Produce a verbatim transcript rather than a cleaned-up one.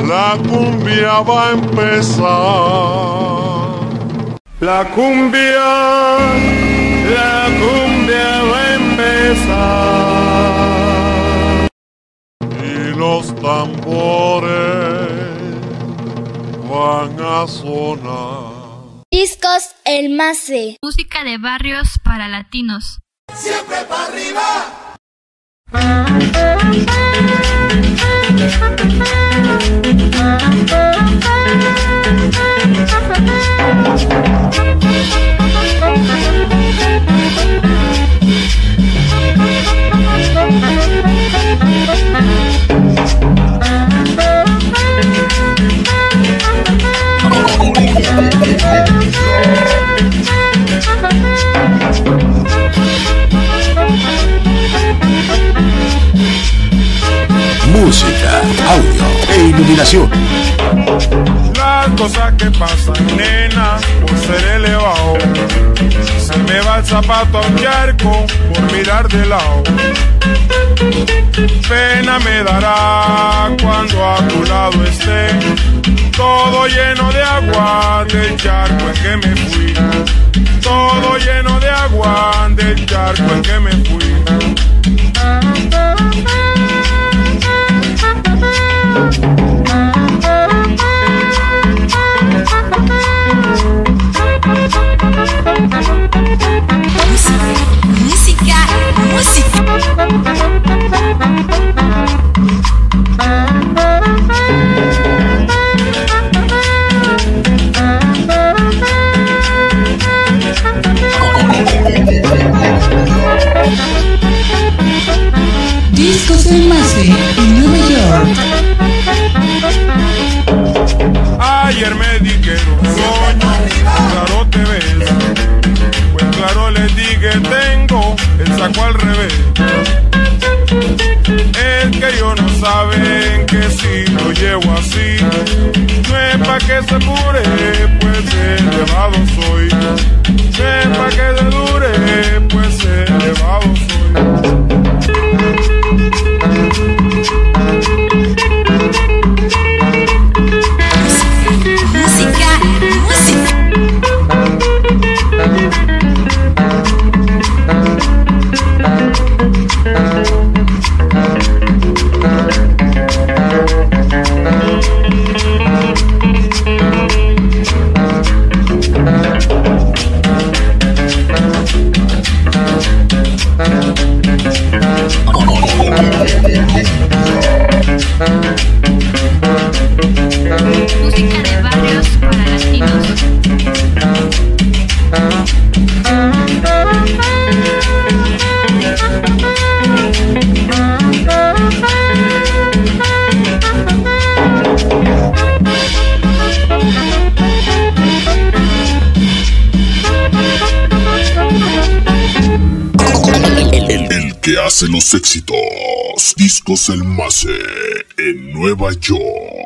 La cumbia va a empezar. La cumbia, la cumbia va a empezar. Y los tambores van a sonar. Discos El Mase. Música de barrios para latinos. ¡Siempre para arriba! Música, audio e iluminación. Las cosas que pasan, nena, por ser elevado. Se me va el zapato a un charco por mirar de lado. Pena me dará cuando a tu lado esté, todo lleno de agua del charco en que me fui. Todo lleno de agua del charco en que me fui. Música, música. Discos El Mase en Nueva York. Ayer me dijeron, coño, claro te ves. Pues claro les dije, tengo el saco al revés. Es que ellos no saben que si lo llevo así, no es pa' que se pure, pues elevado soy. No es pa' que se dure, pues elevado soy. Música, música. Música de barrios para latinos. El, el, el que hace los éxitos. Discos El Mase en Nueva York.